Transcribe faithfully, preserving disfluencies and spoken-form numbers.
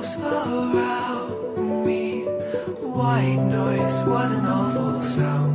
walls around me. White noise, what an awful sound.